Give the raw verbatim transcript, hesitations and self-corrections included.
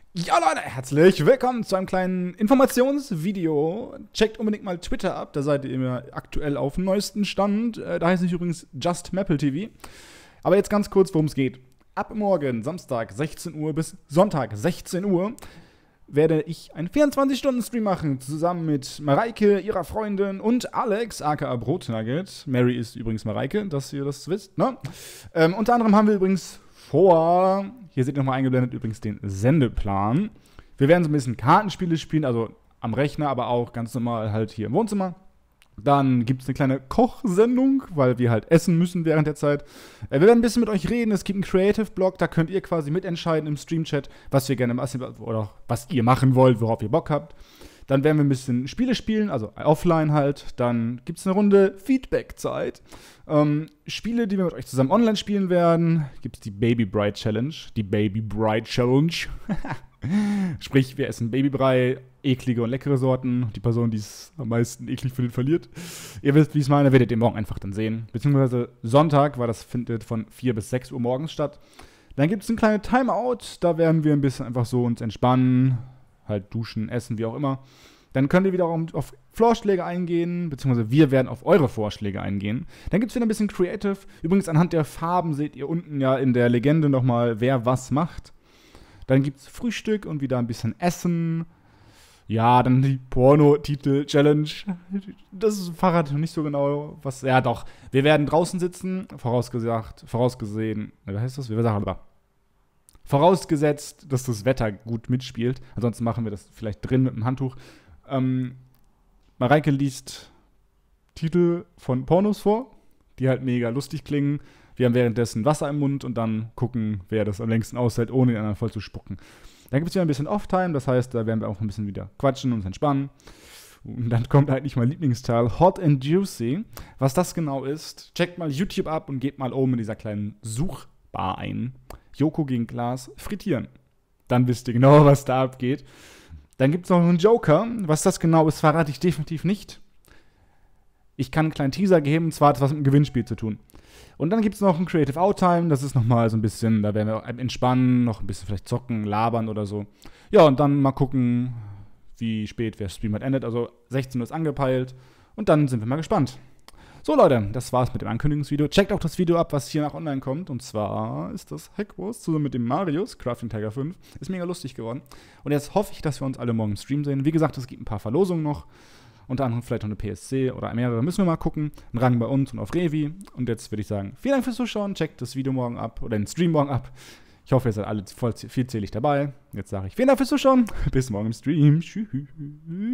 Ja Leute, herzlich willkommen zu einem kleinen Informationsvideo. Checkt unbedingt mal Twitter ab, da seid ihr immer aktuell auf dem neuesten Stand. Da heiße ich übrigens JustMapleTV. Aber jetzt ganz kurz, worum es geht. Ab morgen, Samstag sechzehn Uhr bis Sonntag sechzehn Uhr, werde ich einen vierundzwanzig-Stunden-Stream machen, zusammen mit Mareike, ihrer Freundin und Alex, aka Brotnugget. Mary ist übrigens Mareike, dass ihr das wisst, ne? Ähm, unter anderem haben wir übrigens vor, hier seht ihr nochmal eingeblendet, übrigens den Sendeplan. Wir werden so ein bisschen Kartenspiele spielen, also am Rechner, aber auch ganz normal halt hier im Wohnzimmer. Dann gibt es eine kleine Kochsendung, weil wir halt essen müssen während der Zeit. Äh, wir werden ein bisschen mit euch reden. Es gibt einen Creative-Blog, da könnt ihr quasi mitentscheiden im Stream-Chat, was wir gerne machen oder was ihr machen wollt, worauf ihr Bock habt. Dann werden wir ein bisschen Spiele spielen, also offline halt. Dann gibt es eine Runde Feedback-Zeit. Ähm, Spiele, die wir mit euch zusammen online spielen werden. Gibt es die Baby Bride Challenge. Die Baby Bride Challenge. Sprich, wir essen Babybrei, eklige und leckere Sorten. Die Person, die es am meisten eklig findet, verliert. Ihr wisst, wie ich es meine, werdet ihr morgen einfach dann sehen. Beziehungsweise Sonntag, weil das findet von vier bis sechs Uhr morgens statt. Dann gibt es eine kleine Timeout. Da werden wir ein bisschen einfach so uns entspannen. Halt duschen, essen, wie auch immer. Dann könnt ihr wiederum auf Vorschläge eingehen, beziehungsweise wir werden auf eure Vorschläge eingehen. Dann gibt es wieder ein bisschen Creative. Übrigens anhand der Farben seht ihr unten ja in der Legende nochmal, wer was macht. Dann gibt es Frühstück und wieder ein bisschen Essen. Ja, dann die Porno-Titel-Challenge. Das ist Fahrrad nicht so genau, was. Ja, doch. Wir werden draußen sitzen, vorausgesagt, vorausgesehen. Was heißt das? Wir sagen aber. Vorausgesetzt, dass das Wetter gut mitspielt. Ansonsten machen wir das vielleicht drin mit dem Handtuch. Ähm, Mareike liest Titel von Pornos vor, die halt mega lustig klingen. Wir haben währenddessen Wasser im Mund und dann gucken, wer das am längsten aushält, ohne den anderen voll zu spucken. Dann gibt es wieder ein bisschen Off-Time, das heißt, da werden wir auch ein bisschen wieder quatschen und uns entspannen. Und dann kommt halt nicht mein Lieblingsteil, Hot and Juicy. Was das genau ist, checkt mal YouTube ab und gebt mal oben in dieser kleinen Suchbar ein. Joko gegen Glas frittieren. Dann wisst ihr genau, was da abgeht. Dann gibt es noch einen Joker. Was das genau ist, verrate ich definitiv nicht. Ich kann einen kleinen Teaser geben, und zwar hat es was mit dem Gewinnspiel zu tun. Und dann gibt es noch ein Creative Outtime, das ist nochmal so ein bisschen, da werden wir entspannen, noch ein bisschen vielleicht zocken, labern oder so. Ja, und dann mal gucken, wie spät der Stream halt endet. Also sechzehn Uhr ist angepeilt und dann sind wir mal gespannt. So Leute, das war's mit dem Ankündigungsvideo. Checkt auch das Video ab, was hier nach online kommt. Und zwar ist das Hackwurst zusammen mit dem Marius, Crafting Tiger fünf. Ist mega lustig geworden. Und jetzt hoffe ich, dass wir uns alle morgen im Stream sehen. Wie gesagt, es gibt ein paar Verlosungen noch. Unter anderem vielleicht noch eine P S C oder mehrere. Müssen wir mal gucken. Ein Rang bei uns und auf Revi. Und jetzt würde ich sagen, vielen Dank fürs Zuschauen. Checkt das Video morgen ab oder den Stream morgen ab. Ich hoffe, ihr seid alle voll vielzählig dabei. Jetzt sage ich vielen Dank fürs Zuschauen. Bis morgen im Stream. Tschüss.